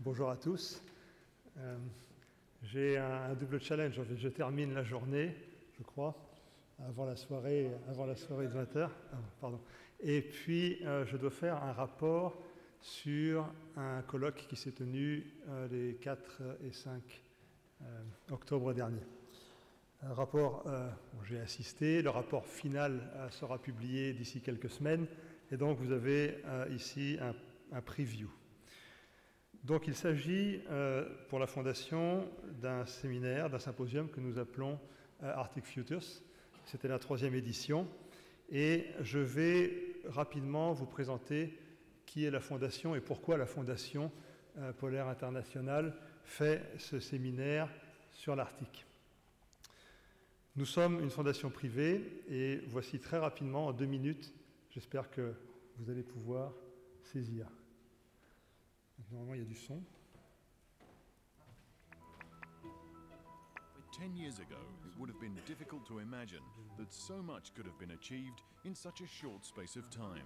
Bonjour à tous. J'ai un double challenge. Je termine la journée, je crois, avant la soirée de 20h. Pardon. Et puis, je dois faire un rapport sur un colloque qui s'est tenu les 4 et 5 octobre dernier. Un rapport, j'ai assisté, le rapport final sera publié d'ici quelques semaines, et donc vous avez ici un preview. Donc il s'agit pour la Fondation d'un séminaire, d'un symposium que nous appelons Arctic Futures. C'était la 3e édition, et je vais rapidement vous présenter qui est la Fondation et pourquoi la Fondation Polaire Internationale fait ce séminaire sur l'Arctique. Nous sommes une fondation privée et voici très rapidement, en 2 minutes, j'espère que vous allez pouvoir saisir. Normalement, il y a du son. 10 years ago, it would have been difficult to imagine that so much could have been achieved in such a short space of time.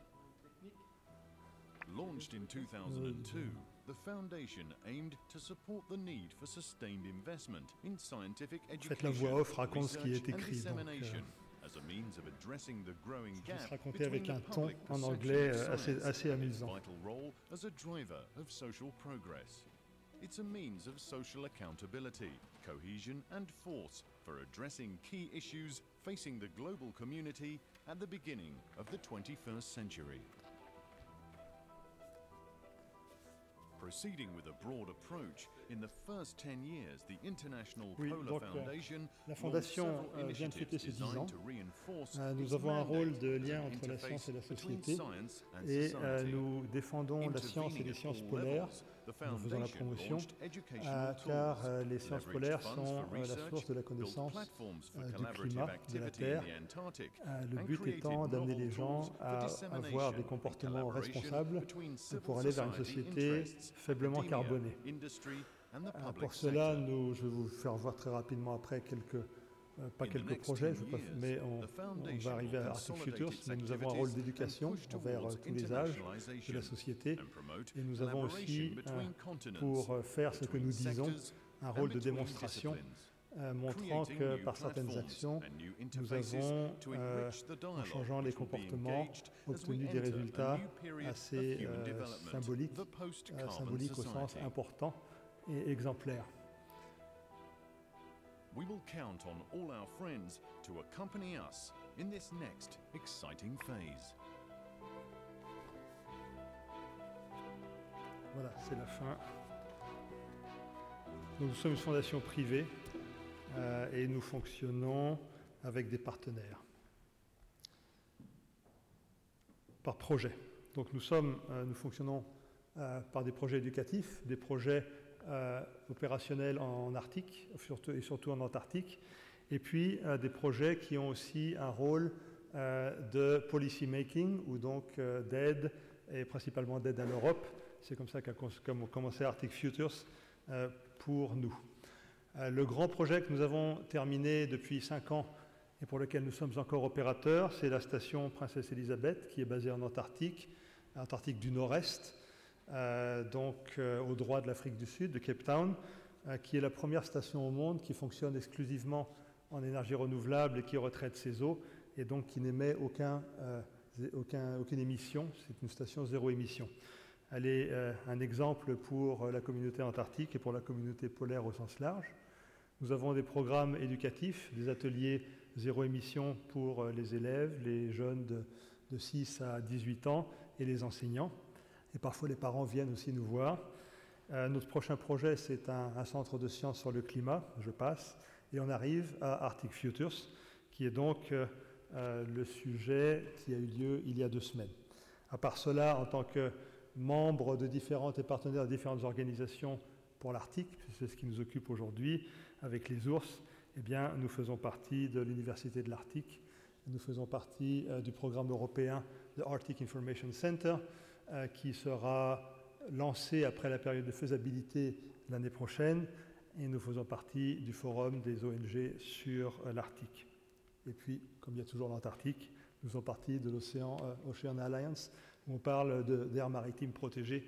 Launched in 2002, the foundation aimed to support the need for sustained investment in scientific education, research and dissemination as a means of addressing the growing gap between the public perception of science and its vital role as a driver of social progress. It's a means of social accountability, cohesion and force for addressing key issues facing the global community at the beginning of the 21st century. Proceeding with a broad approach, in the first 10 years, the International Polar Foundation la Fondation vient de fêter ses 10 ans. Nous avons un rôle de lien entre la science et la société, et nous défendons la science et les sciences polaires. Nous faisons la promotion, car les sciences polaires sont la source de la connaissance du climat, de la Terre. Le but étant d'amener les gens à avoir des comportements responsables pour aller vers une société faiblement carbonée. Pour cela, je vais vous faire voir très rapidement après pas quelques projets, mais on va arriver à Arctic Futures, mais nous avons un rôle d'éducation envers tous les âges de la société, et nous avons aussi, pour faire ce que nous disons, un rôle de démonstration, montrant que par certaines actions, nous avons, en changeant les comportements, obtenu des résultats assez symboliques au sens important et exemplaire. We will count on all our friends to accompany us in this next exciting phase. Voilà, c'est la fin. Donc, nous sommes une fondation privée et nous fonctionnons avec des partenaires par projet. Donc nous fonctionnons par des projets éducatifs, des projets opérationnels en Arctique, surtout en Antarctique, et puis des projets qui ont aussi un rôle de policy making, ou donc d'aide, et principalement d'aide à l'Europe. C'est comme ça qu'a commencé Arctic Futures pour nous. Le grand projet que nous avons terminé depuis 5 ans et pour lequel nous sommes encore opérateurs, c'est la station Princesse Elisabeth, qui est basée en Antarctique du Nord-Est, au droit de l'Afrique du Sud, de Cape Town, qui est la première station au monde qui fonctionne exclusivement en énergie renouvelable et qui retraite ses eaux, et donc qui n'émet aucune émission. C'est une station zéro émission. Elle est un exemple pour la communauté antarctique et pour la communauté polaire au sens large. Nous avons des programmes éducatifs, des ateliers zéro émission pour les élèves, les jeunes de 6 à 18 ans et les enseignants. Et parfois les parents viennent aussi nous voir. Notre prochain projet, c'est un centre de sciences sur le climat, je passe, et on arrive à Arctic Futures, qui est donc le sujet qui a eu lieu il y a 2 semaines. À part cela, en tant que membre de différentes et partenaires de différentes organisations pour l'Arctique, c'est ce qui nous occupe aujourd'hui avec les ours, eh bien, nous faisons partie de l'Université de l'Arctique, nous faisons partie du programme européen de Arctic Information Center, qui sera lancé après la période de faisabilité l'année prochaine, et nous faisons partie du forum des ONG sur l'Arctique. Et puis, comme il y a toujours l'Antarctique, nous faisons partie de l'Ocean Alliance, où on parle d'aires maritimes protégées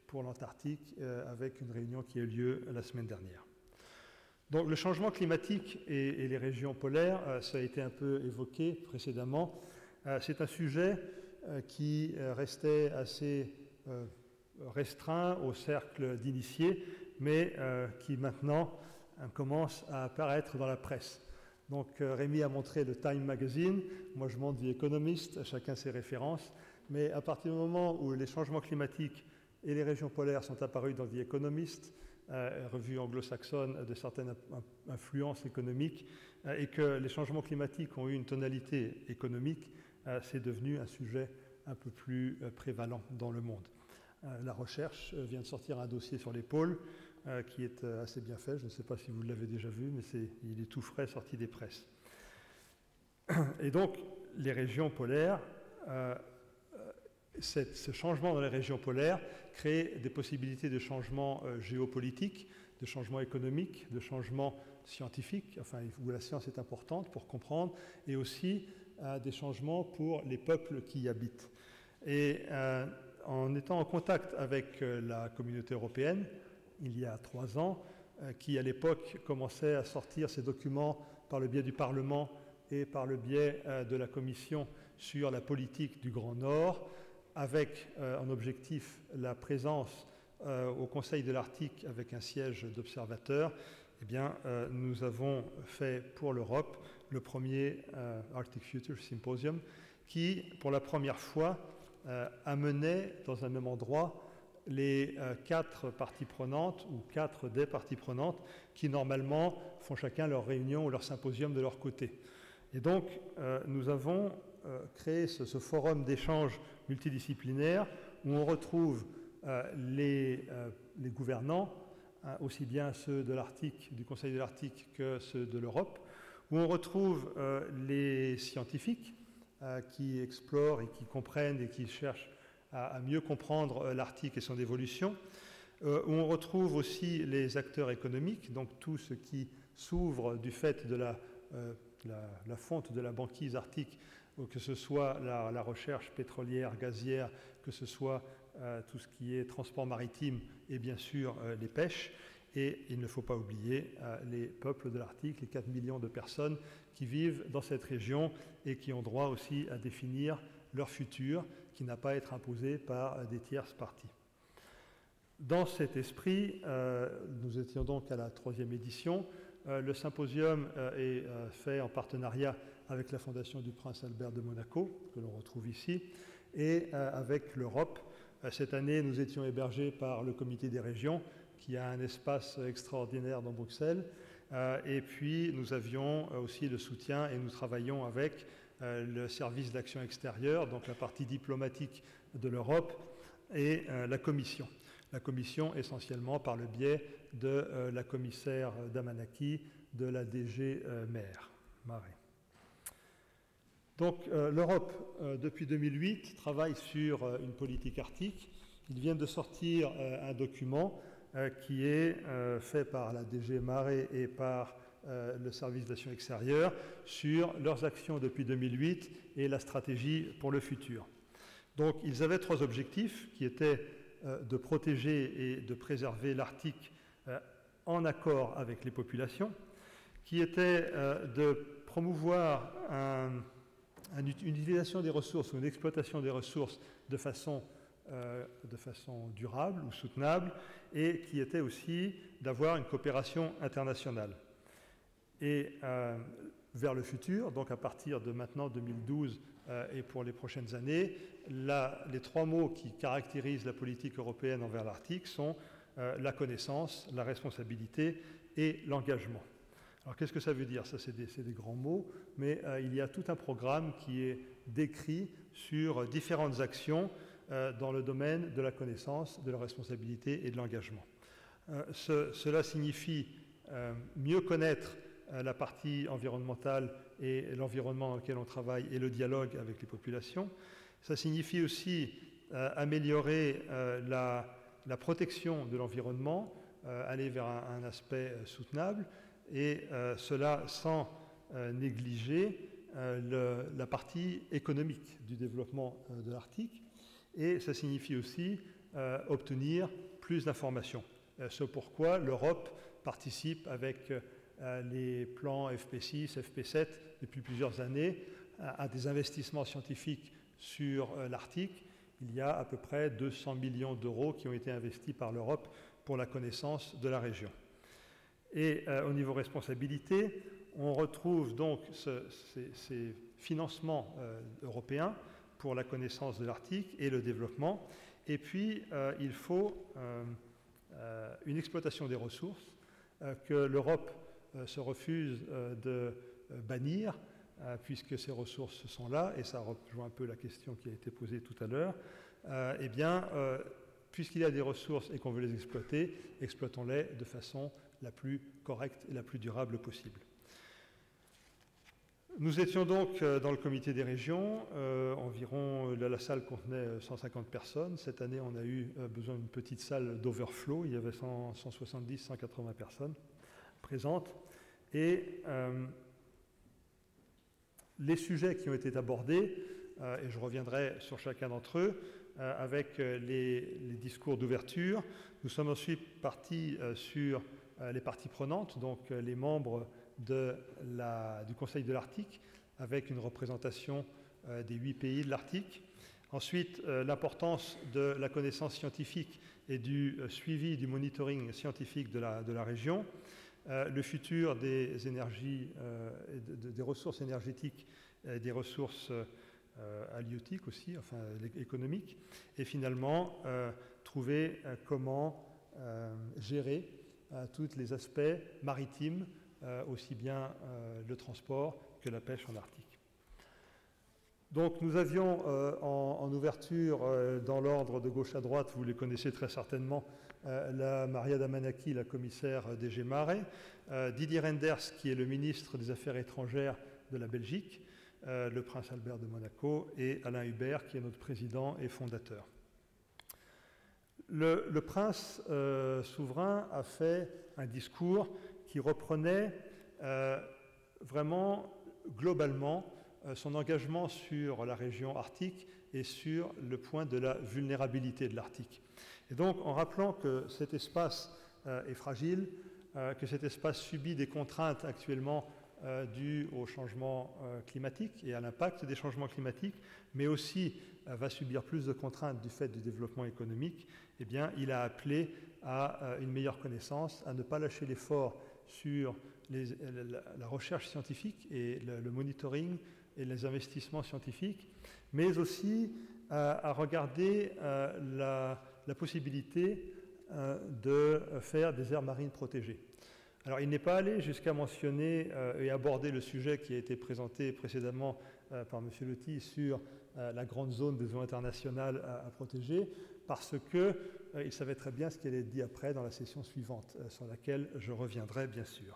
pour l'Antarctique, avec une réunion qui a eu lieu la semaine dernière. Donc le changement climatique et les régions polaires, ça a été un peu évoqué précédemment. C'est un sujet qui restait assez restreint au cercle d'initiés, mais qui maintenant commence à apparaître dans la presse. Donc Rémi a montré le Time Magazine, moi je montre The Economist, chacun ses références, mais à partir du moment où les changements climatiques et les régions polaires sont apparus dans The Economist, revue anglo-saxonne de certaines influences économiques, et que les changements climatiques ont eu une tonalité économique, c'est devenu un sujet un peu plus prévalent dans le monde. La recherche vient de sortir un dossier sur les pôles qui est assez bien fait. Je ne sais pas si vous l'avez déjà vu, mais il est tout frais, sorti des presses. Et donc, les régions polaires, ce changement dans les régions polaires crée des possibilités de changement géopolitique, de changement économique, de changement scientifique, enfin, où la science est importante pour comprendre, et aussi des changements pour les peuples qui y habitent. Et en étant en contact avec la communauté européenne, il y a 3 ans, qui à l'époque commençait à sortir ces documents par le biais du Parlement et par le biais de la Commission sur la politique du Grand Nord, avec en objectif la présence au Conseil de l'Arctique avec un siège d'observateur, eh bien, nous avons fait pour l'Europe le premier Arctic Future Symposium qui, pour la première fois, amenait dans un même endroit les 4 parties prenantes ou 4 des parties prenantes qui, normalement, font chacun leur réunion ou leur symposium de leur côté. Et donc, nous avons créé ce forum d'échange multidisciplinaire où on retrouve les gouvernants, aussi bien ceux de l'Arctique, du Conseil de l'Arctique que ceux de l'Europe, où on retrouve les scientifiques qui explorent et qui comprennent et qui cherchent à mieux comprendre l'Arctique et son évolution, où on retrouve aussi les acteurs économiques, donc tout ce qui s'ouvre du fait de la fonte de la banquise arctique, que ce soit la recherche pétrolière, gazière, que ce soit tout ce qui est transport maritime et bien sûr les pêches. Et il ne faut pas oublier les peuples de l'Arctique, les 4 millions de personnes qui vivent dans cette région et qui ont droit aussi à définir leur futur, qui n'a pas à être imposé par des tierces parties. Dans cet esprit, nous étions donc à la 3e édition. Le symposium est fait en partenariat avec la Fondation du Prince Albert de Monaco, que l'on retrouve ici, et avec l'Europe. Cette année, nous étions hébergés par le Comité des régions, qui a un espace extraordinaire dans Bruxelles. Et puis, nous avions aussi le soutien, et nous travaillons avec le service d'action extérieure, donc la partie diplomatique de l'Europe, et la Commission. La Commission essentiellement par le biais de la commissaire Damanaki de la DG Marée. Donc l'Europe, depuis 2008, travaille sur une politique arctique. Ils viennent de sortir un document qui est fait par la DG Marée et par le service d'action extérieure sur leurs actions depuis 2008 et la stratégie pour le futur. Donc ils avaient 3 objectifs qui étaient de protéger et de préserver l'Arctique en accord avec les populations, qui était de promouvoir une utilisation des ressources ou une exploitation des ressources de façon durable ou soutenable, et qui était aussi d'avoir une coopération internationale. Et vers le futur, donc à partir de maintenant 2012 et pour les prochaines années, les 3 mots qui caractérisent la politique européenne envers l'Arctique sont la connaissance, la responsabilité et l'engagement. Alors qu'est-ce que ça veut dire? Ça, c'est des grands mots, mais il y a tout un programme qui est décrit sur différentes actions dans le domaine de la connaissance, de la responsabilité et de l'engagement. Cela signifie mieux connaître la partie environnementale et l'environnement dans lequel on travaille et le dialogue avec les populations. Ça signifie aussi améliorer la protection de l'environnement, aller vers un aspect soutenable, et cela sans négliger la partie économique du développement de l'Arctique. Et ça signifie aussi obtenir plus d'informations. C'est pourquoi l'Europe participe avec les plans FP6, FP7 depuis plusieurs années à des investissements scientifiques sur l'Arctique. Il y a à peu près 200 millions d'euros qui ont été investis par l'Europe pour la connaissance de la région. Et au niveau responsabilité, on retrouve donc ces financements européens pour la connaissance de l'Arctique et le développement. Et puis, il faut une exploitation des ressources que l'Europe se refuse de bannir, puisque ces ressources sont là, et ça rejoint un peu la question qui a été posée tout à l'heure. Eh bien, puisqu'il y a des ressources et qu'on veut les exploiter, exploitons-les de façon la plus correcte et la plus durable possible. Nous étions donc dans le comité des régions, la salle contenait 150 personnes. Cette année, on a eu besoin d'une petite salle d'overflow, il y avait 170, 180 personnes présentes. Et les sujets qui ont été abordés, et je reviendrai sur chacun d'entre eux, avec les discours d'ouverture. Nous sommes ensuite partis sur les parties prenantes, donc les membres du Conseil de l'Arctique, avec une représentation des 8 pays de l'Arctique. Ensuite, l'importance de la connaissance scientifique et du suivi, du monitoring scientifique de la région, le futur des énergies, des ressources énergétiques, des ressources halieutiques aussi, enfin économiques, et finalement trouver comment gérer tous les aspects maritimes, aussi bien le transport que la pêche en Arctique. Donc nous avions en ouverture, dans l'ordre de gauche à droite, vous les connaissez très certainement, la Maria Damanaki, la commissaire DG Mare, Didier Reynders, qui est le ministre des Affaires étrangères de la Belgique, le prince Albert de Monaco, et Alain Hubert, qui est notre président et fondateur. Le prince souverain a fait un discours qui reprenait vraiment globalement son engagement sur la région arctique et sur le point de la vulnérabilité de l'Arctique. Et donc, en rappelant que cet espace est fragile, que cet espace subit des contraintes actuellement dues au changement climatique et à l'impact des changements climatiques, mais aussi va subir plus de contraintes du fait du développement économique, eh bien, il a appelé à une meilleure connaissance, à ne pas lâcher l'effort sur la recherche scientifique et le monitoring et les investissements scientifiques, mais aussi à regarder la possibilité de faire des aires marines protégées. Alors, il n'est pas allé jusqu'à mentionner et aborder le sujet qui a été présenté précédemment par M. Loti sur la grande zone des eaux internationales à protéger, parce qu'il savait très bien ce qui allait être dit après dans la session suivante, sur laquelle je reviendrai bien sûr.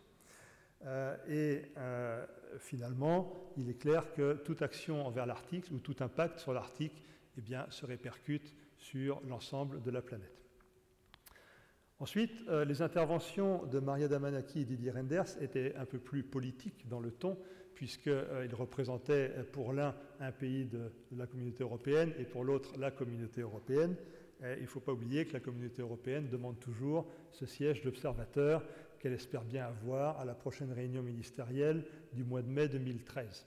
Finalement, il est clair que toute action envers l'Arctique ou tout impact sur l'Arctique, eh bien, se répercute sur l'ensemble de la planète. Ensuite, les interventions de Maria Damanaki et Didier Reynders étaient un peu plus politiques dans le ton, puisqu'ils représentaient pour l'un un pays de la communauté européenne et pour l'autre la communauté européenne. Il ne faut pas oublier que la communauté européenne demande toujours ce siège d'observateur qu'elle espère bien avoir à la prochaine réunion ministérielle du mois de mai 2013.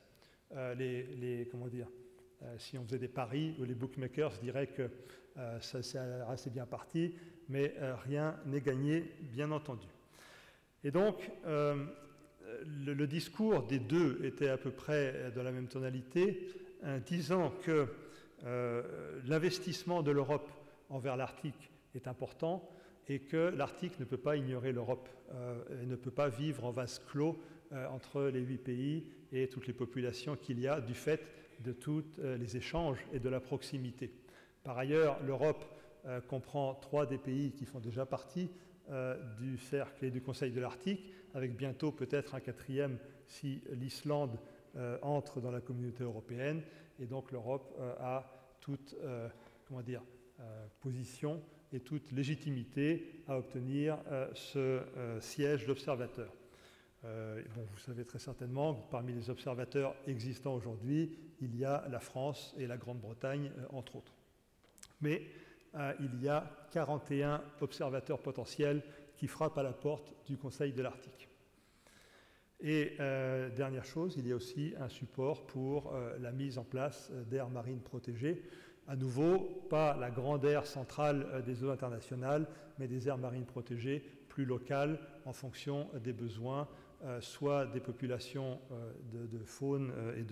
Si on faisait des paris, les bookmakers diraient que ça c'est assez bien parti, mais rien n'est gagné, bien entendu. Et donc, le discours des deux était à peu près de la même tonalité, disant que l'investissement de l'Europe envers l'Arctique est important et que l'Arctique ne peut pas ignorer l'Europe et ne peut pas vivre en vase clos entre les 8 pays et toutes les populations qu'il y a du fait de tous les échanges et de la proximité. Par ailleurs, l'Europe comprend 3 des pays qui font déjà partie du cercle et du Conseil de l'Arctique, avec bientôt peut-être un 4e si l'Islande entre dans la communauté européenne. Et donc l'Europe a toute position et toute légitimité à obtenir ce siège d'observateur. Vous savez très certainement que parmi les observateurs existants aujourd'hui, il y a la France et la Grande-Bretagne, entre autres. Mais il y a 41 observateurs potentiels qui frappent à la porte du Conseil de l'Arctique. Et dernière chose, il y a aussi un support pour la mise en place d'aires marines protégées. À nouveau, pas la grande aire centrale des eaux internationales, mais des aires marines protégées plus locales en fonction des besoins, soit des populations de faune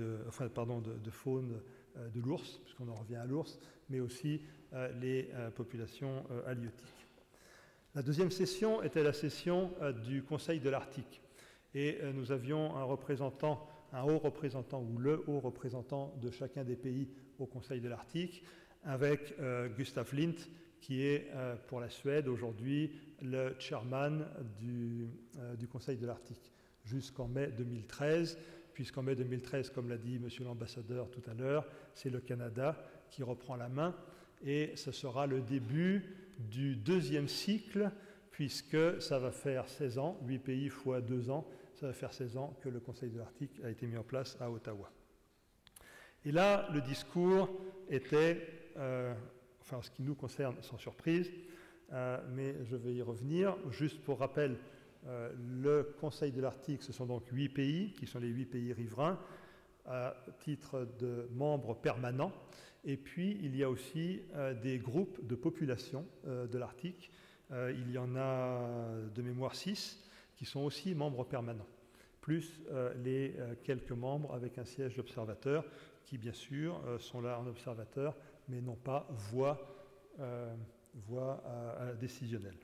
de l'ours, puisqu'on en revient à l'ours, mais aussi les populations halieutiques. La deuxième session était la session du Conseil de l'Arctique. Et nous avions un haut représentant ou le haut représentant de chacun des pays au Conseil de l'Arctique, avec Gustav Lindt, qui est pour la Suède aujourd'hui le chairman du Conseil de l'Arctique, jusqu'en mai 2013, puisqu'en mai 2013, comme l'a dit monsieur l'ambassadeur tout à l'heure, c'est le Canada qui reprend la main, et ce sera le début du deuxième cycle, puisque ça va faire 16 ans, 8 pays fois 2 ans, ça va faire 16 ans que le Conseil de l'Arctique a été mis en place à Ottawa. Et là, le discours était, en ce qui nous concerne, sans surprise, mais je vais y revenir. Juste pour rappel, le Conseil de l'Arctique, ce sont donc 8 pays, qui sont les 8 pays riverains, à titre de membres permanents. Et puis, il y a aussi des groupes de population de l'Arctique. Il y en a de mémoire 6 qui sont aussi membres permanents, plus les quelques membres avec un siège d'observateur qui, bien sûr, sont là en observateur, mais n'ont pas voix décisionnelle.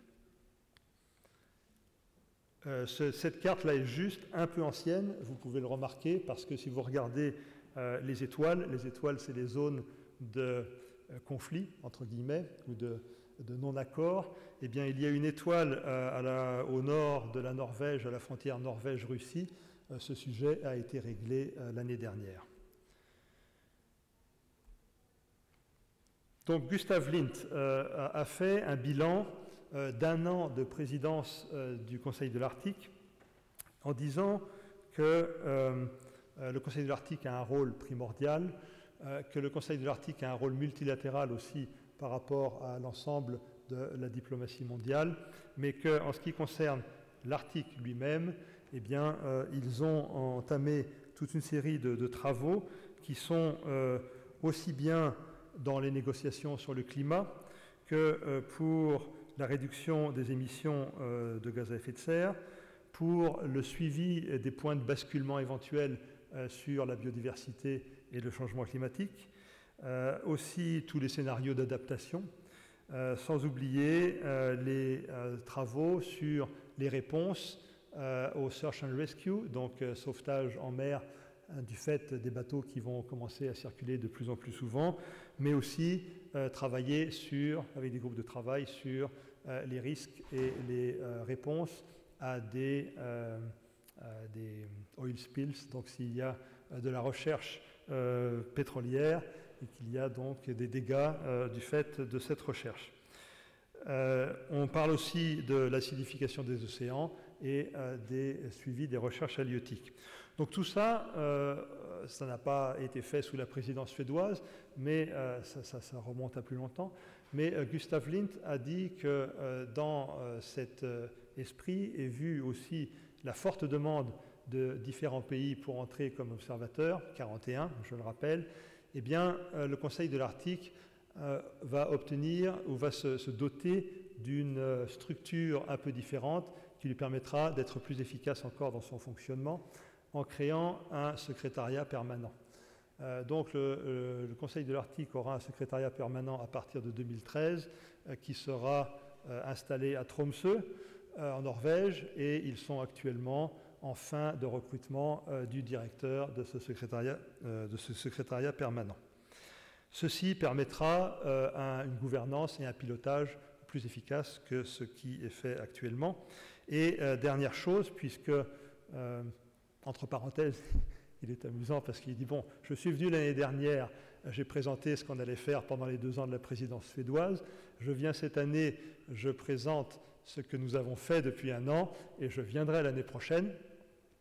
Cette carte-là est juste un peu ancienne, vous pouvez le remarquer, parce que si vous regardez les étoiles, c'est les zones de conflit, entre guillemets, ou de non-accord. Eh bien, il y a une étoile au nord de la Norvège, à la frontière Norvège-Russie. Ce sujet a été réglé l'année dernière. Donc, Gustav Lindt a fait un bilan d'1 an de présidence du Conseil de l'Arctique en disant que le Conseil de l'Arctique a un rôle primordial, que le Conseil de l'Arctique a un rôle multilatéral aussi par rapport à l'ensemble de la diplomatie mondiale, mais qu'en ce qui concerne l'Arctique lui-même, eh bien, ils ont entamé toute une série de travaux qui sont aussi bien dans les négociations sur le climat que pour la réduction des émissions de gaz à effet de serre, pour le suivi des points de basculement éventuels sur la biodiversité et le changement climatique, aussi tous les scénarios d'adaptation, sans oublier les travaux sur les réponses au search and rescue, donc sauvetage en mer du fait des bateaux qui vont commencer à circuler de plus en plus souvent, mais aussi travailler avec des groupes de travail sur les risques et les réponses à des oil spills, donc s'il y a de la recherche pétrolière et qu'il y a donc des dégâts du fait de cette recherche. On parle aussi de l'acidification des océans et des suivis des recherches halieutiques. Donc tout ça, ça n'a pas été fait sous la présidence suédoise, mais ça remonte à plus longtemps. Mais Gustav Lindt a dit que dans cet esprit est vue aussi la forte demande de différents pays pour entrer comme observateurs, 41, je le rappelle, eh bien, le Conseil de l'Arctique va obtenir ou va se doter d'une structure un peu différente qui lui permettra d'être plus efficace encore dans son fonctionnement en créant un secrétariat permanent. Donc le Conseil de l'Arctique aura un secrétariat permanent à partir de 2013 qui sera installé à Tromsø en Norvège, et ils sont actuellement en fin de recrutement du directeur de ce secrétariat permanent. Ceci permettra une gouvernance et un pilotage plus efficaces que ce qui est fait actuellement. Et dernière chose, puisque, entre parenthèses, il est amusant parce qu'il dit, bon, je suis venu l'année dernière, j'ai présenté ce qu'on allait faire pendant les 2 ans de la présidence suédoise, je viens cette année, je présente ce que nous avons fait depuis 1 an, et je viendrai l'année prochaine.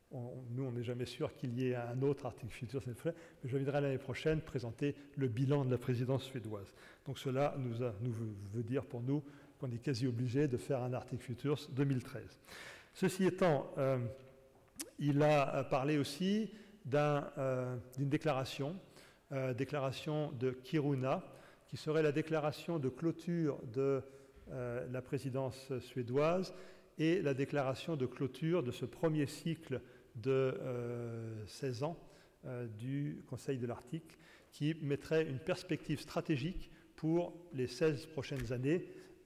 nous, on n'est jamais sûr qu'il y ait un autre Arctic Future cette fois, mais je viendrai l'année prochaine présenter le bilan de la présidence suédoise. Donc cela nous veut dire pour nous qu'on est quasi obligé de faire un Arctic Futures 2013. Ceci étant, il a parlé aussi d'une déclaration de Kiruna, qui serait la déclaration de clôture de la présidence suédoise et la déclaration de clôture de ce premier cycle de 16 ans du Conseil de l'Arctique, qui mettrait une perspective stratégique pour les 16 prochaines années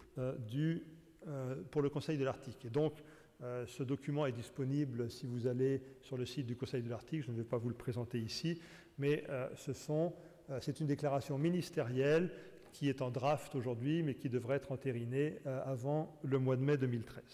pour le Conseil de l'Arctique. Et donc, ce document est disponible si vous allez sur le site du Conseil de l'Arctique. Je ne vais pas vous le présenter ici, mais c'est une déclaration ministérielle qui est en draft aujourd'hui, mais qui devrait être entérinée avant le mois de mai 2013.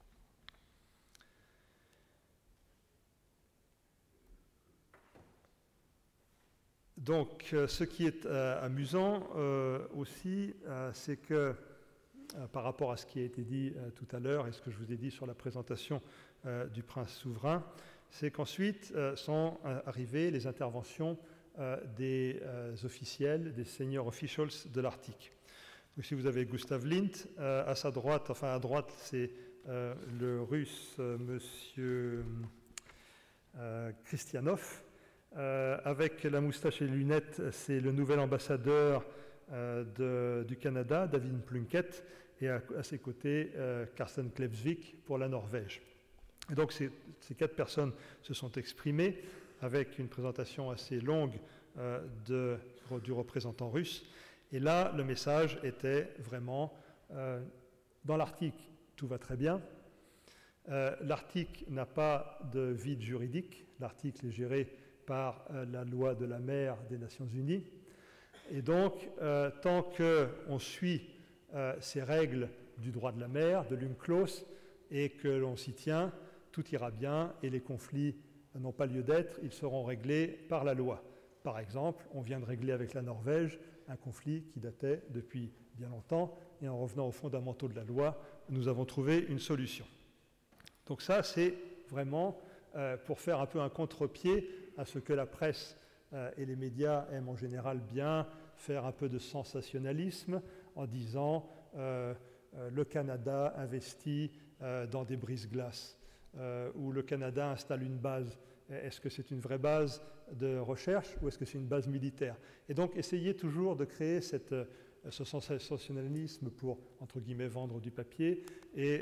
Donc, ce qui est amusant aussi, c'est que par rapport à ce qui a été dit tout à l'heure et ce que je vous ai dit sur la présentation du prince souverain, c'est qu'ensuite sont arrivées les interventions des officiels, des senior officials de l'Arctique. Ici, vous avez Gustav Lindt, à sa droite, enfin à droite, c'est le russe monsieur Christianov. Avec la moustache et les lunettes, c'est le nouvel ambassadeur du Canada, David Plunkett, et à ses côtés, Carsten Klevsvik pour la Norvège. Et donc ces 4 personnes se sont exprimées avec une présentation assez longue du représentant russe. Et là, le message était vraiment, dans l'Arctique, tout va très bien. L'Arctique n'a pas de vide juridique. L'Arctique est géré par la loi de la mer des Nations Unies. Et donc, tant qu'on suit ces règles du droit de la mer, de l'UNCLOS, et que l'on s'y tient, tout ira bien et les conflits n'ont pas lieu d'être, ils seront réglés par la loi. Par exemple, on vient de régler avec la Norvège un conflit qui datait depuis bien longtemps, et en revenant aux fondamentaux de la loi, nous avons trouvé une solution. Donc ça, c'est vraiment pour faire un peu un contre-pied à ce que la presse et les médias aiment en général bien faire un peu de sensationnalisme en disant le Canada investit dans des brise-glaces ou le Canada installe une base. Est-ce que c'est une vraie base de recherche ou est-ce que c'est une base militaire? Et donc essayez toujours de créer ce sensationnalisme pour, entre guillemets, vendre du papier. Et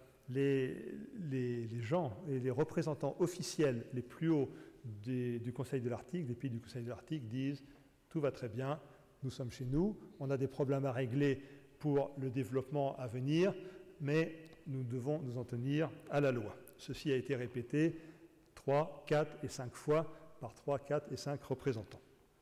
les gens et les représentants officiels les plus hauts du Conseil de l'Arctique, des pays du Conseil de l'Arctique, disent « tout va très bien, nous sommes chez nous, on a des problèmes à régler pour le développement à venir, mais nous devons nous en tenir à la loi ». Ceci a été répété 3, 4 et 5 fois par 3, 4 et 5 représentants.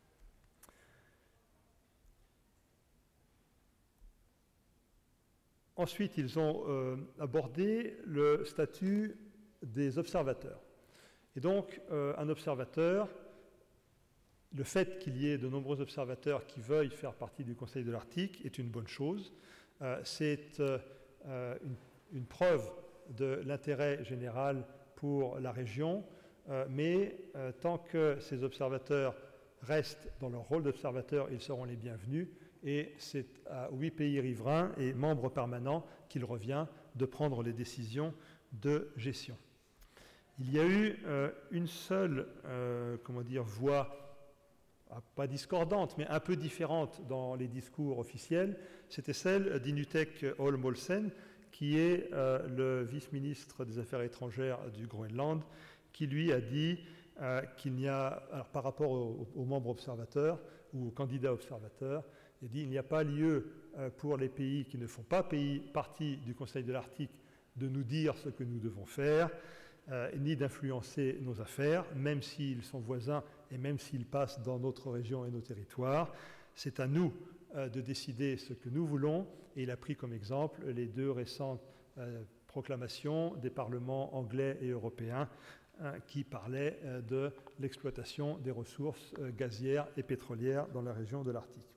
Ensuite, ils ont abordé le statut des observateurs. Et donc, un observateur, le fait qu'il y ait de nombreux observateurs qui veuillent faire partie du Conseil de l'Arctique est une bonne chose. C'est une preuve de l'intérêt général pour la région, mais tant que ces observateurs restent dans leur rôle d'observateurs, ils seront les bienvenus. Et c'est à 8 pays riverains et membres permanents qu'il revient de prendre les décisions de gestion. Il y a eu une seule voix, pas discordante, mais un peu différente dans les discours officiels, c'était celle d'Inutek Holm-Olsen, qui est le vice-ministre des Affaires étrangères du Groenland, qui lui a dit qu'il n'y a, alors par rapport aux membres observateurs ou aux candidats observateurs, il dit qu'il n'y a pas lieu pour les pays qui ne font pas partie du Conseil de l'Arctique de nous dire ce que nous devons faire, ni d'influencer nos affaires, même s'ils sont voisins et même s'ils passent dans notre région et nos territoires. C'est à nous de décider ce que nous voulons, et il a pris comme exemple les 2 récentes proclamations des parlements anglais et européens qui parlaient de l'exploitation des ressources gazières et pétrolières dans la région de l'Arctique.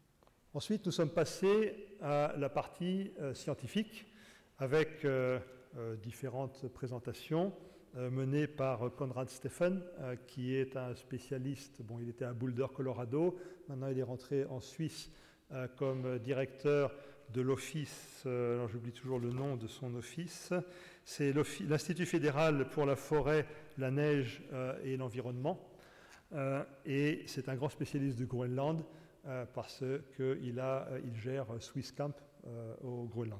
Ensuite, nous sommes passés à la partie scientifique avec différentes présentations menées par Konrad Steffen, qui est un spécialiste. Bon, il était à Boulder, Colorado. Maintenant, il est rentré en Suisse comme directeur de l'office, alors j'oublie toujours le nom de son office, c'est l'Institut fédéral pour la forêt, la neige et l'environnement. Et c'est un grand spécialiste du Groenland parce qu'il gère Swiss Camp au Groenland.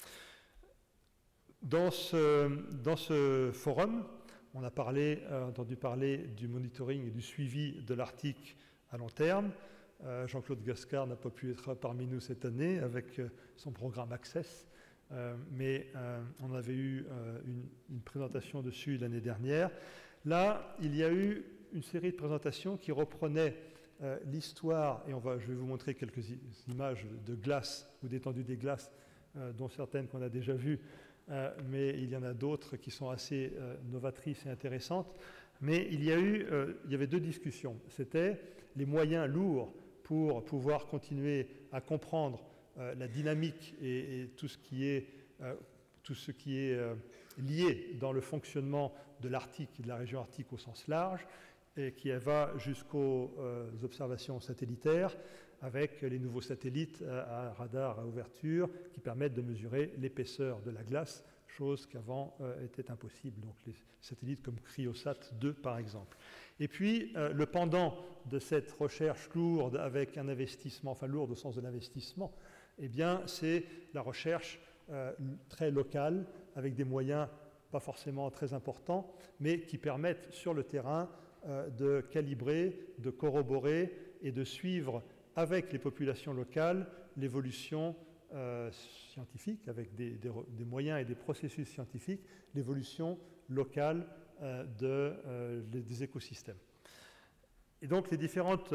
Dans ce forum, on a entendu parler du monitoring et du suivi de l'Arctique à long terme. Jean-Claude Gascard n'a pas pu être parmi nous cette année avec son programme Access, mais on avait eu une présentation dessus l'année dernière. Là, il y a eu une série de présentations qui reprenaient l'histoire, et je vais vous montrer quelques images de glace ou d'étendue des glaces, dont certaines qu'on a déjà vues, mais il y en a d'autres qui sont assez novatrices et intéressantes. Mais il y avait deux discussions. C'était les moyens lourds pour pouvoir continuer à comprendre la dynamique et tout ce qui est lié dans le fonctionnement de l'Arctique, de la région arctique au sens large, et qui va jusqu'aux observations satellitaires, avec les nouveaux satellites à radar à ouverture qui permettent de mesurer l'épaisseur de la glace, chose qu'avant était impossible. Donc les satellites comme Cryosat 2 par exemple. Et puis le pendant de cette recherche lourde avec un investissement, enfin lourde au sens de l'investissement, eh bien c'est la recherche très locale avec des moyens pas forcément très importants, mais qui permettent sur le terrain de calibrer, de corroborer et de suivre avec les populations locales l'évolution scientifique, avec des moyens et des processus scientifiques, l'évolution locale des écosystèmes. Et donc les différentes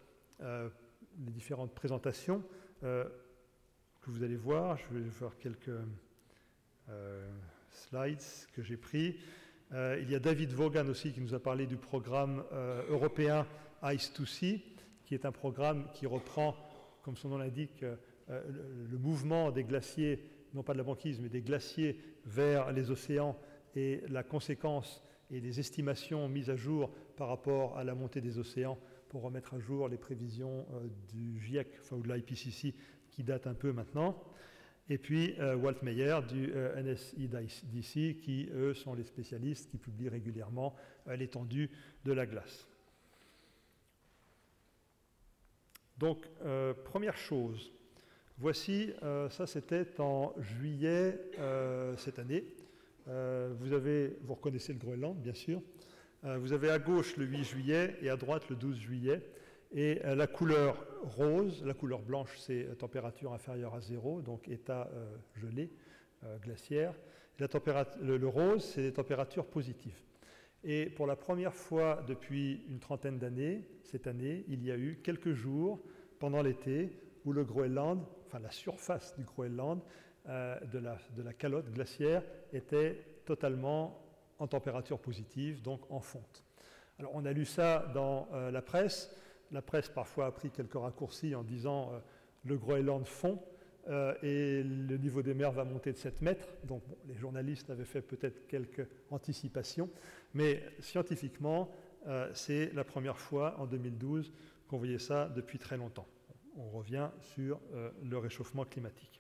présentations que vous allez voir, je vais voir quelques slides que j'ai pris. Il y a David Vaughan aussi qui nous a parlé du programme européen Ice2Sea, qui est un programme qui reprend, comme son nom l'indique, le mouvement des glaciers, non pas de la banquise, mais des glaciers vers les océans et la conséquence et les estimations mises à jour par rapport à la montée des océans pour remettre à jour les prévisions du GIEC, enfin, ou de l'IPCC, qui datent un peu maintenant. Et puis Walt Meyer du NSEDC, qui, eux, sont les spécialistes qui publient régulièrement l'étendue de la glace. Donc, première chose, voici, ça c'était en juillet cette année. Vous reconnaissez le Groenland, bien sûr. Vous avez à gauche le 8 juillet et à droite le 12 juillet. Et la couleur rose, la couleur blanche, c'est température inférieure à 0, donc état gelé, glaciaire. Le rose, c'est les températures positives. Et pour la première fois depuis une trentaine d'années, cette année, il y a eu quelques jours pendant l'été où le Groenland, enfin la surface du Groenland, de la calotte glaciaire, était totalement en température positive, donc en fonte. Alors on a lu ça dans la presse. La presse parfois a pris quelques raccourcis en disant le Groenland fond et le niveau des mers va monter de 7 mètres. Donc bon, les journalistes avaient fait peut-être quelques anticipations, mais scientifiquement, c'est la première fois en 2012 qu'on voyait ça depuis très longtemps. On revient sur le réchauffement climatique.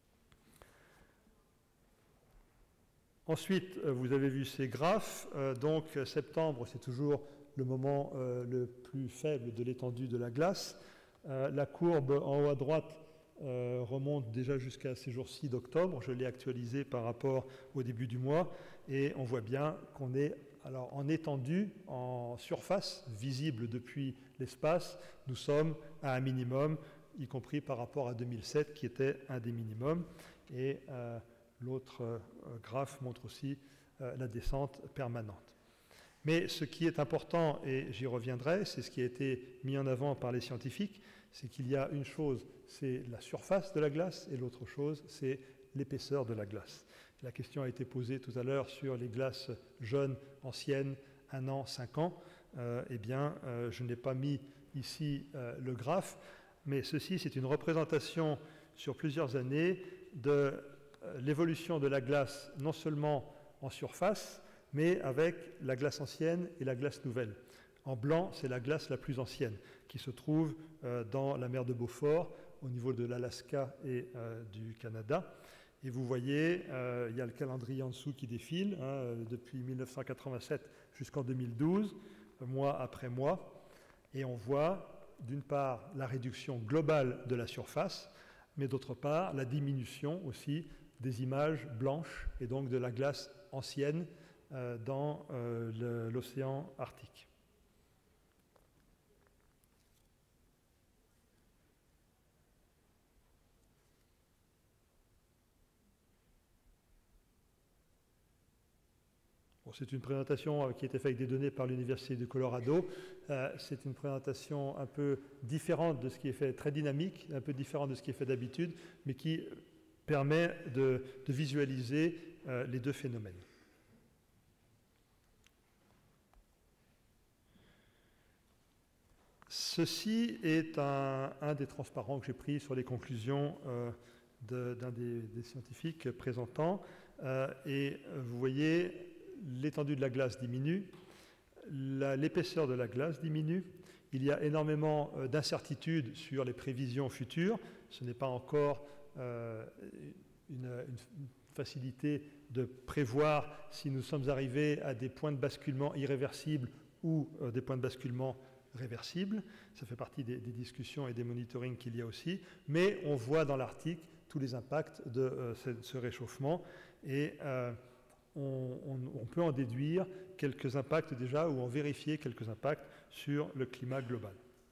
Ensuite, vous avez vu ces graphes. Donc septembre, c'est toujours le moment le plus faible de l'étendue de la glace. La courbe en haut à droite remonte déjà jusqu'à ces jours-ci d'octobre. Je l'ai actualisé par rapport au début du mois. Et on voit bien qu'on est alors, en étendue, en surface, visible depuis l'espace. Nous sommes à un minimum, y compris par rapport à 2007, qui était un des minimums. Et l'autre graphe montre aussi la descente permanente. Mais ce qui est important, et j'y reviendrai, c'est ce qui a été mis en avant par les scientifiques, c'est qu'il y a une chose, c'est la surface de la glace, et l'autre chose, c'est l'épaisseur de la glace. La question a été posée tout à l'heure sur les glaces jeunes, anciennes, 1 an, 5 ans. Eh bien, je n'ai pas mis ici le graphe, mais ceci, c'est une représentation sur plusieurs années de l'évolution de la glace non seulement en surface, mais avec la glace ancienne et la glace nouvelle. En blanc, c'est la glace la plus ancienne, qui se trouve dans la mer de Beaufort, au niveau de l'Alaska et du Canada. Et vous voyez, il y a le calendrier en dessous qui défile, depuis 1987 jusqu'en 2012, mois après mois. Et on voit, d'une part, la réduction globale de la surface, mais d'autre part, la diminution aussi des images blanches et donc de la glace ancienne dans l'océan Arctique. Bon, c'est une présentation qui a été faite avec des données par l'Université du Colorado. C'est une présentation un peu différente de ce qui est fait, très dynamique, un peu différente de ce qui est fait d'habitude, mais qui permet de visualiser les deux phénomènes. Ceci est un des transparents que j'ai pris sur les conclusions d'un des scientifiques présentants. Et vous voyez, l'étendue de la glace diminue, l'épaisseur de la glace diminue. Il y a énormément d'incertitudes sur les prévisions futures. Ce n'est pas encore une facilité de prévoir si nous sommes arrivés à des points de basculement irréversibles ou des points de basculement réversibles. Ça fait partie des discussions et des monitorings qu'il y a aussi. Mais on voit dans l'Arctique tous les impacts de ce réchauffement et on peut en déduire quelques impacts déjà ou en vérifier quelques impacts sur le climat global.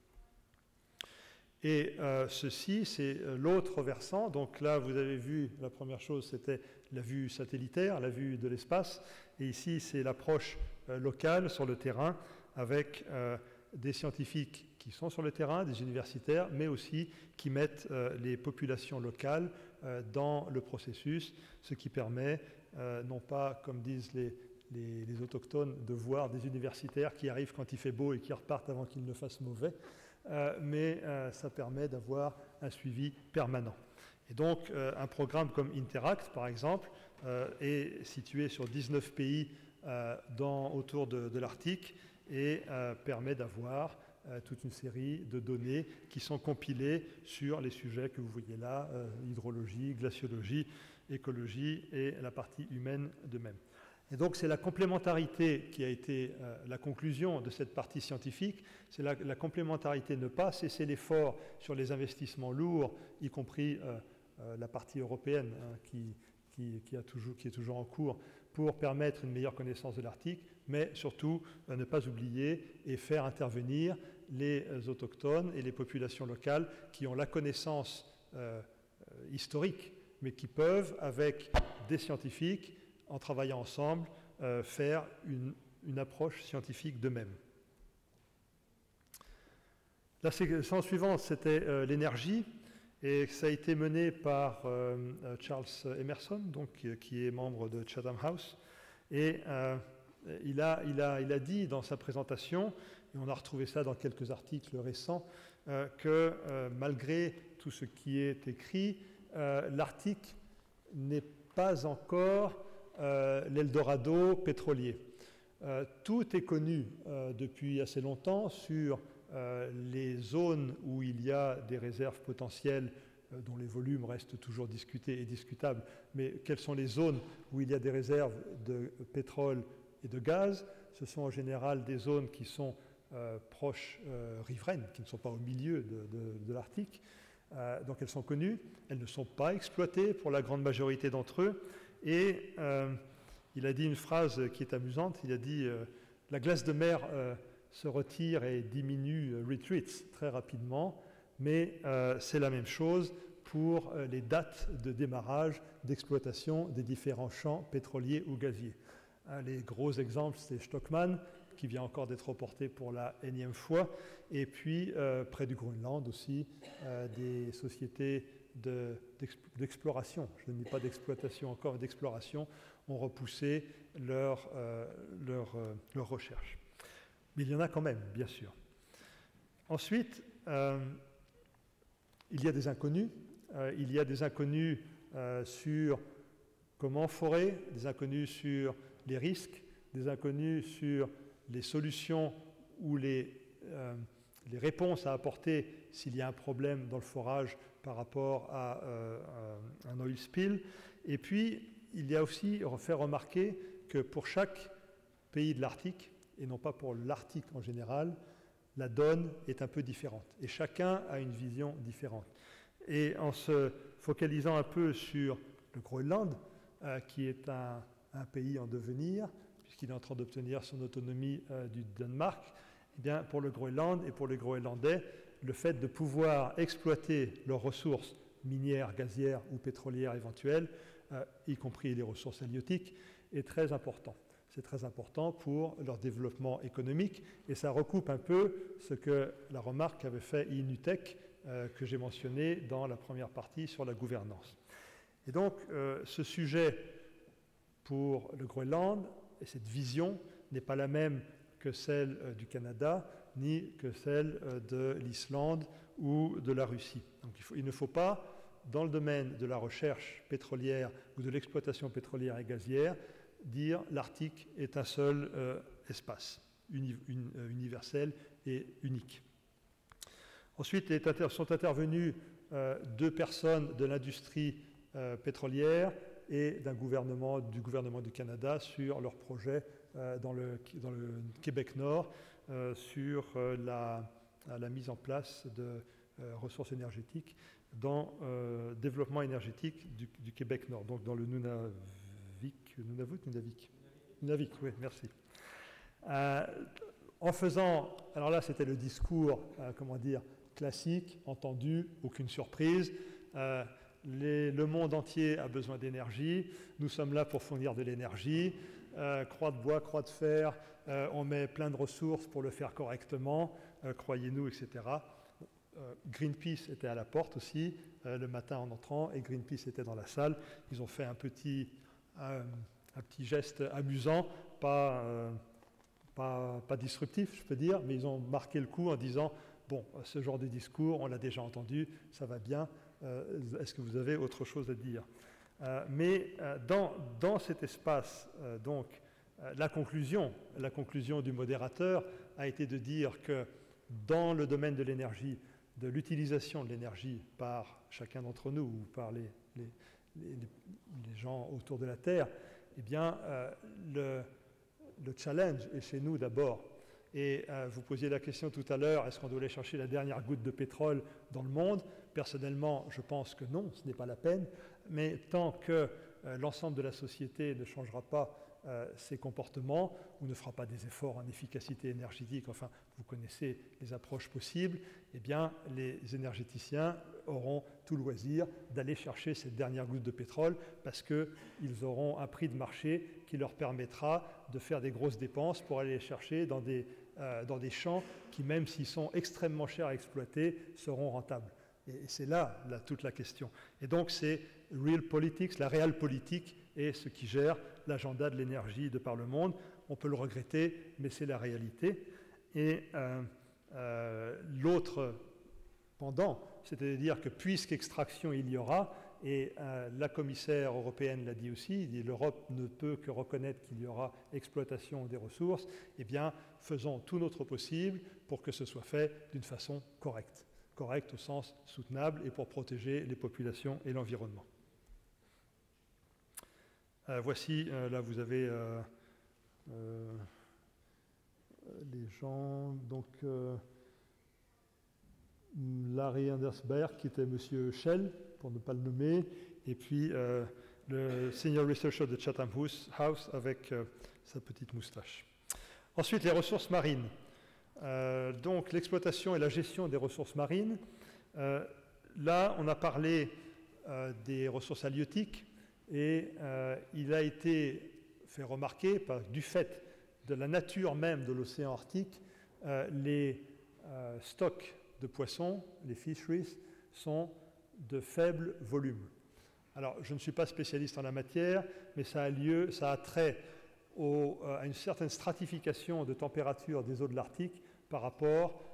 Et ceci, c'est l'autre versant. Donc là, vous avez vu, la première chose, c'était la vue satellitaire, la vue de l'espace. Et ici, c'est l'approche locale sur le terrain avec des scientifiques qui sont sur le terrain, des universitaires, mais aussi qui mettent les populations locales dans le processus, ce qui permet, non pas, comme disent les autochtones, de voir des universitaires qui arrivent quand il fait beau et qui repartent avant qu'il ne fasse mauvais, mais ça permet d'avoir un suivi permanent. Et donc, un programme comme Interact, par exemple, est situé sur 19 pays autour de l'Arctique et permet d'avoir toute une série de données qui sont compilées sur les sujets que vous voyez là, hydrologie, glaciologie, écologie et la partie humaine de même. Et donc c'est la complémentarité qui a été la conclusion de cette partie scientifique, c'est la complémentarité, ne pas cesser l'effort sur les investissements lourds, y compris la partie européenne qui est toujours en cours, pour permettre une meilleure connaissance de l'Arctique, mais surtout ne pas oublier et faire intervenir les autochtones et les populations locales qui ont la connaissance historique, mais qui peuvent, avec des scientifiques, en travaillant ensemble, faire une approche scientifique d'eux-mêmes. La séquence suivante, c'était l'énergie, et ça a été mené par Charles Emerson, donc, qui est membre de Chatham House, et il a dit dans sa présentation, et on a retrouvé ça dans quelques articles récents, que malgré tout ce qui est écrit, l'Arctique n'est pas encore l'Eldorado pétrolier. Tout est connu depuis assez longtemps sur les zones où il y a des réserves potentielles dont les volumes restent toujours discutés et discutables, mais quelles sont les zones où il y a des réserves de pétrole et de gaz? Ce sont en général des zones qui sont proches riveraines, qui ne sont pas au milieu de l'Arctique. Donc elles sont connues, elles ne sont pas exploitées pour la grande majorité d'entre eux. Et il a dit une phrase qui est amusante, il a dit la glace de mer se retire et diminue, retreats très rapidement, mais c'est la même chose pour les dates de démarrage d'exploitation des différents champs pétroliers ou gaziers. Les gros exemples, c'est Stockman, qui vient encore d'être reporté pour la énième fois, et puis près du Groenland aussi, des sociétés d'exploration, je ne dis pas d'exploitation encore, mais d'exploration, ont repoussé leur recherche. Mais il y en a quand même, bien sûr. Ensuite, il y a des inconnus. Il y a des inconnus sur comment forer, des inconnus sur les risques, des inconnus sur les solutions ou les réponses à apporter s'il y a un problème dans le forage par rapport à un oil spill. Et puis, il y a aussi fait remarquer que pour chaque pays de l'Arctique, et non pas pour l'Arctique en général, la donne est un peu différente. Et chacun a une vision différente. Et en se focalisant un peu sur le Groenland, qui est un pays en devenir, puisqu'il est en train d'obtenir son autonomie du Danemark, eh bien, pour le Groenland et pour les Groenlandais, le fait de pouvoir exploiter leurs ressources minières, gazières ou pétrolières éventuelles, y compris les ressources halieutiques, est très important. C'est très important pour leur développement économique et ça recoupe un peu ce que la remarque qu'avait fait Inutech, que j'ai mentionné dans la première partie sur la gouvernance. Et donc, ce sujet pour le Groenland et cette vision n'est pas la même que celle du Canada, ni que celle de l'Islande ou de la Russie. Donc, il ne faut pas, dans le domaine de la recherche pétrolière ou de l'exploitation pétrolière et gazière, dire l'Arctique est un seul espace universel et unique. Ensuite, sont intervenus 2 personnes de l'industrie pétrolière et du gouvernement du Canada sur leur projet dans le Québec Nord sur la mise en place de ressources énergétiques dans le développement énergétique du Québec Nord, donc dans le Nunavik, oui, merci. En faisant, alors là c'était le discours, classique, entendu, aucune surprise. Le monde entier a besoin d'énergie, nous sommes là pour fournir de l'énergie, croix de bois, croix de fer, on met plein de ressources pour le faire correctement, croyez-nous, etc. Greenpeace était à la porte aussi le matin en entrant et Greenpeace était dans la salle. Ils ont fait un petit geste amusant, pas disruptif, je peux dire, mais ils ont marqué le coup en disant « Bon, ce genre de discours, on l'a déjà entendu, ça va bien, est-ce que vous avez autre chose à dire ?» Mais dans cet espace, donc, la conclusion du modérateur a été de dire que dans le domaine de l'énergie, de l'utilisation de l'énergie par chacun d'entre nous ou par les gens autour de la Terre, eh bien, le challenge est chez nous d'abord. Et vous posiez la question tout à l'heure, est-ce qu'on doit aller chercher la dernière goutte de pétrole dans le monde? Personnellement, je pense que non, ce n'est pas la peine. Mais tant que l'ensemble de la société ne changera pas ses comportements ou ne fera pas des efforts en efficacité énergétique, enfin, vous connaissez les approches possibles, eh bien, les énergéticiens auront tout loisir d'aller chercher cette dernière goutte de pétrole parce qu'ils auront un prix de marché qui leur permettra de faire des grosses dépenses pour aller les chercher dans des champs qui, même s'ils sont extrêmement chers à exploiter, seront rentables. Et c'est là toute la question. Et donc, c'est real politics, la réelle politique est ce qui gère l'agenda de l'énergie de par le monde. On peut le regretter, mais c'est la réalité. Et l'autre pendant, c'est-à-dire que puisqu'extraction il y aura, et la commissaire européenne l'a dit aussi, l'Europe ne peut que reconnaître qu'il y aura exploitation des ressources, eh bien, faisons tout notre possible pour que ce soit fait d'une façon correcte. Correcte au sens soutenable et pour protéger les populations et l'environnement. Voici, là vous avez les gens, donc Larry Andersberg qui était Monsieur Shell, pour ne pas le nommer, et puis le Senior Researcher de Chatham House avec sa petite moustache. Ensuite, les ressources marines. Donc l'exploitation et la gestion des ressources marines. Là, on a parlé des ressources halieutiques et il a été fait remarquer, du fait de la nature même de l'océan Arctique, les stocks de poissons, les fisheries, sont de faible volume. Alors, je ne suis pas spécialiste en la matière, mais ça a trait à une certaine stratification de température des eaux de l'Arctique par rapport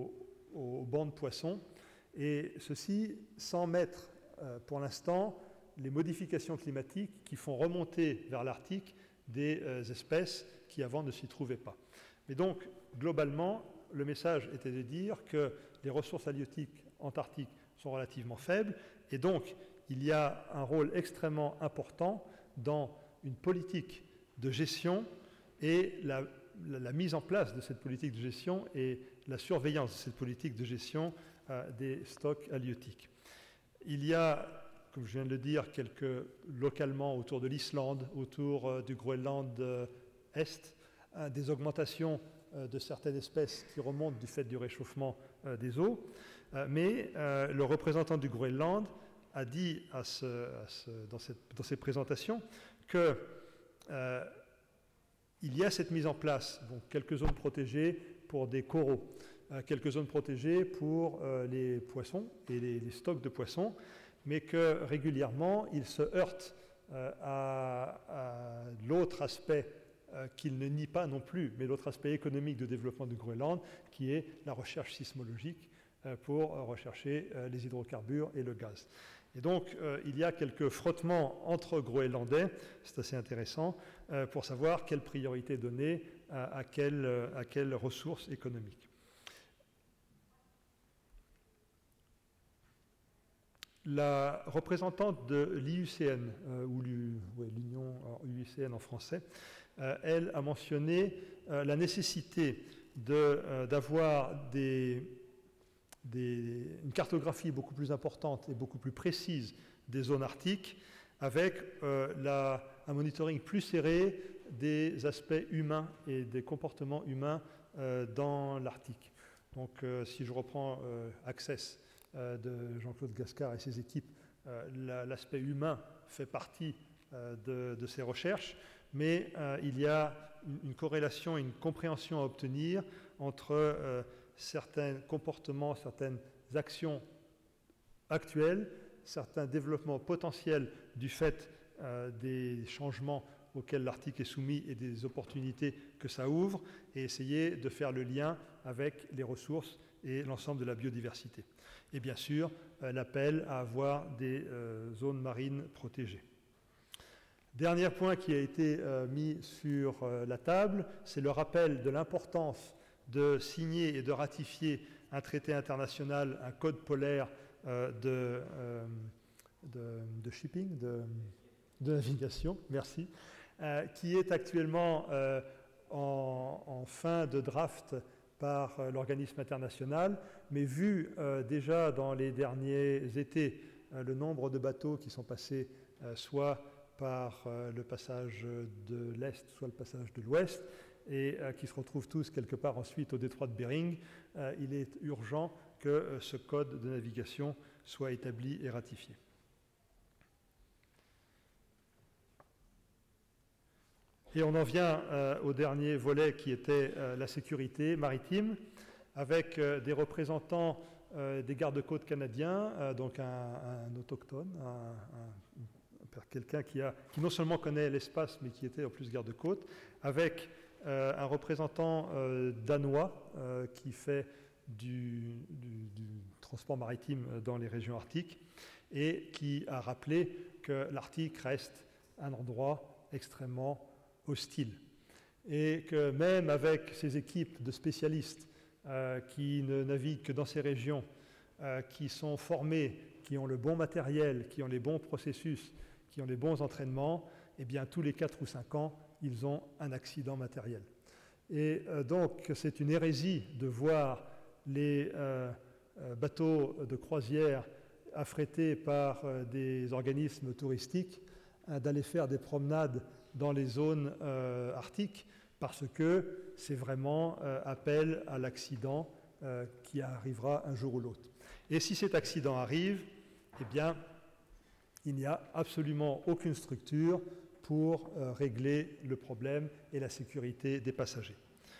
aux bancs de poissons, et ceci sans mettre pour l'instant les modifications climatiques qui font remonter vers l'Arctique des espèces qui avant ne s'y trouvaient pas. Mais donc, globalement, le message était de dire que les ressources halieutiques antarctiques sont relativement faibles, et donc il y a un rôle extrêmement important dans une politique de gestion et la mise en place de cette politique de gestion et la surveillance de cette politique de gestion des stocks halieutiques. Il y a, comme je viens de le dire, localement autour de l'Islande, autour du Groenland Est, des augmentations de certaines espèces qui remontent du fait du réchauffement des eaux. Mais le représentant du Groenland a dit dans ses présentations que il y a cette mise en place, donc quelques zones protégées pour des coraux, quelques zones protégées pour les poissons et les stocks de poissons, mais que régulièrement, ils se heurtent à l'autre aspect qu'il ne nie pas non plus, mais l'autre aspect économique de développement du Groenland, qui est la recherche sismologique pour rechercher les hydrocarbures et le gaz. Et donc, il y a quelques frottements entre Groenlandais, c'est assez intéressant, pour savoir quelle priorité donner à quelles ressources économiques. La représentante de l'IUCN, ou l'Union IUCN en français, elle a mentionné la nécessité d'avoir une cartographie beaucoup plus importante et beaucoup plus précise des zones arctiques, avec un monitoring plus serré des aspects humains et des comportements humains dans l'Arctique. Donc, si je reprends Access de Jean-Claude Gascard et ses équipes, l'aspect humain fait partie de ces recherches, mais il y a une corrélation, une compréhension à obtenir entre certains comportements, certaines actions actuelles, certains développements potentiels du fait des changements auxquels l'Arctique est soumis et des opportunités que ça ouvre, et essayer de faire le lien avec les ressources et l'ensemble de la biodiversité. Et bien sûr, l'appel à avoir des zones marines protégées. Dernier point qui a été mis sur la table, c'est le rappel de l'importance de signer et de ratifier un traité international, un code polaire de shipping, de navigation, merci, qui est actuellement en fin de draft par l'organisme international, mais vu déjà dans les derniers étés le nombre de bateaux qui sont passés soit par le passage de l'Est, soit le passage de l'Ouest, et qui se retrouvent tous quelque part ensuite au détroit de Bering, il est urgent que ce code de navigation soit établi et ratifié. Et on en vient au dernier volet qui était la sécurité maritime, avec des représentants des gardes-côtes canadiens, donc un autochtone, quelqu'un qui non seulement connaît l'espace, mais qui était en plus garde-côte, avec un représentant danois qui fait du transport maritime dans les régions arctiques et qui a rappelé que l'Arctique reste un endroit extrêmement hostile et que même avec ces équipes de spécialistes qui ne naviguent que dans ces régions, qui sont formés, qui ont le bon matériel, qui ont les bons processus, qui ont les bons entraînements, eh bien tous les 4 ou 5 ans, ils ont un accident matériel. Et donc c'est une hérésie de voir les bateaux de croisière affrétés par des organismes touristiques d'aller faire des promenades dans les zones arctiques, parce que c'est vraiment appel à l'accident qui arrivera un jour ou l'autre. Et si cet accident arrive, eh bien, il n'y a absolument aucune structure pour régler le problème et la sécurité des passagers.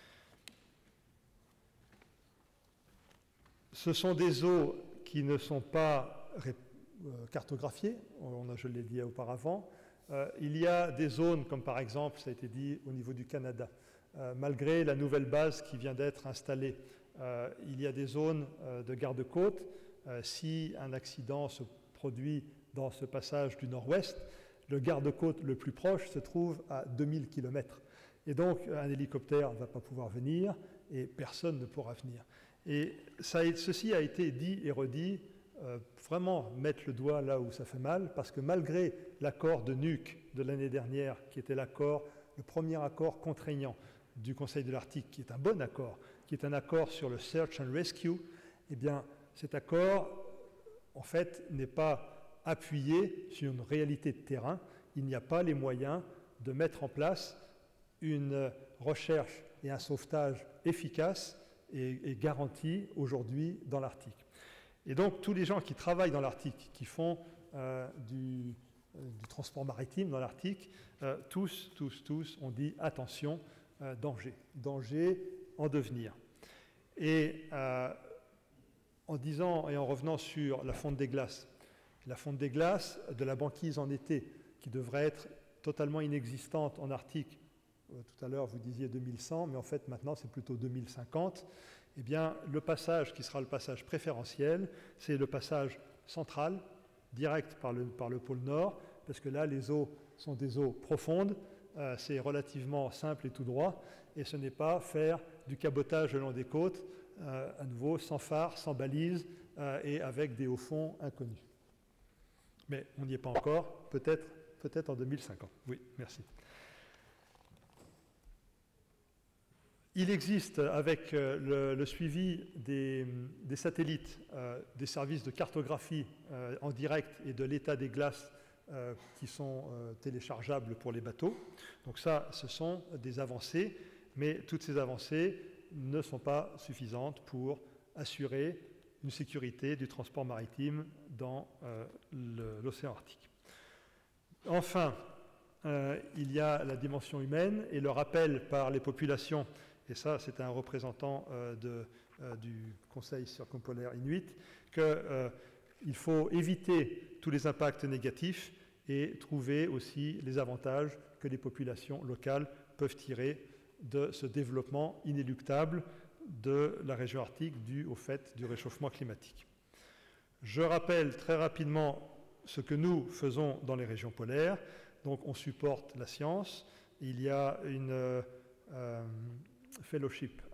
Ce sont des eaux qui ne sont pas cartographiées, je l'ai dit auparavant. Il y a des zones, comme par exemple, ça a été dit au niveau du Canada, malgré la nouvelle base qui vient d'être installée, il y a des zones de garde-côte. Si un accident se produit dans ce passage du nord-ouest. Le garde-côte le plus proche se trouve à 2000 km. Et donc, un hélicoptère ne va pas pouvoir venir et personne ne pourra venir. Et ceci a été dit et redit, vraiment mettre le doigt là où ça fait mal, parce que malgré l'accord de Nuuk de l'année dernière, qui était le premier accord contraignant du Conseil de l'Arctique, qui est un bon accord, qui est un accord sur le Search and Rescue, eh bien, cet accord, en fait, n'est pas appuyé sur une réalité de terrain. Il n'y a pas les moyens de mettre en place une recherche et un sauvetage efficace et garanti aujourd'hui dans l'Arctique. Et donc, tous les gens qui travaillent dans l'Arctique, qui font du transport maritime dans l'Arctique, tous ont dit attention, danger en devenir. Et en disant et en revenant sur la fonte des glaces de la banquise en été, qui devrait être totalement inexistante en Arctique, tout à l'heure vous disiez 2100, mais en fait maintenant c'est plutôt 2050, eh bien le passage qui sera le passage préférentiel, c'est le passage central, direct par le pôle Nord, parce que là les eaux sont des eaux profondes, c'est relativement simple et tout droit, et ce n'est pas faire du cabotage le long des côtes, à nouveau sans phare, sans balise, et avec des hauts-fonds inconnus. Mais on n'y est pas encore, peut-être en 2050. Oui, merci. Il existe, avec le suivi des satellites, des services de cartographie en direct et de l'état des glaces qui sont téléchargeables pour les bateaux. Donc ça, ce sont des avancées, mais toutes ces avancées ne sont pas suffisantes pour assurer une sécurité du transport maritime dans l'océan Arctique. Enfin, il y a la dimension humaine et le rappel par les populations, et ça c'est un représentant du Conseil circumpolaire inuit, qu'il faut éviter tous les impacts négatifs et trouver aussi les avantages que les populations locales peuvent tirer de ce développement inéluctable de la région arctique dû au fait du réchauffement climatique. Je rappelle très rapidement ce que nous faisons dans les régions polaires. Donc on supporte la science. Il y a une fellowship,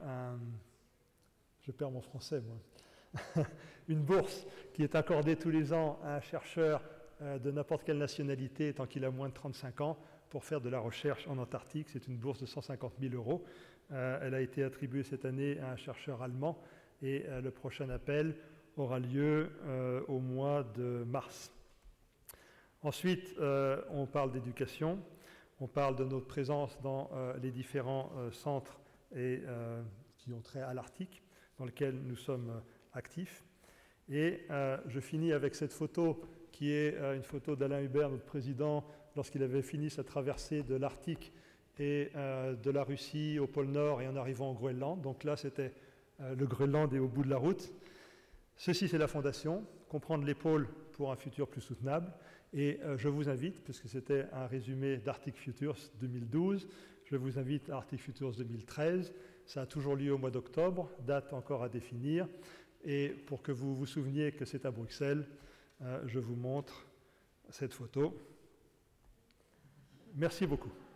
je perds mon français moi, une bourse qui est accordée tous les ans à un chercheur de n'importe quelle nationalité tant qu'il a moins de 35 ans pour faire de la recherche en Antarctique. C'est une bourse de 150 000 €. Elle a été attribuée cette année à un chercheur allemand et le prochain appel aura lieu au mois de mars. Ensuite, on parle d'éducation, on parle de notre présence dans les différents centres qui ont trait à l'Arctique, dans lesquels nous sommes actifs. Et je finis avec cette photo qui est une photo d'Alain Hubert, notre président, lorsqu'il avait fini sa traversée de l'Arctique et de la Russie au pôle Nord et en arrivant au Groenland. Donc là, c'était le Groenland est au bout de la route. Ceci, c'est la fondation, comprendre les pôles pour un futur plus soutenable. Et je vous invite, puisque c'était un résumé d'Arctic Futures 2012, je vous invite à Arctic Futures 2013. Ça a toujours lieu au mois d'octobre, date encore à définir. Et pour que vous vous souveniez que c'est à Bruxelles, je vous montre cette photo. Merci beaucoup.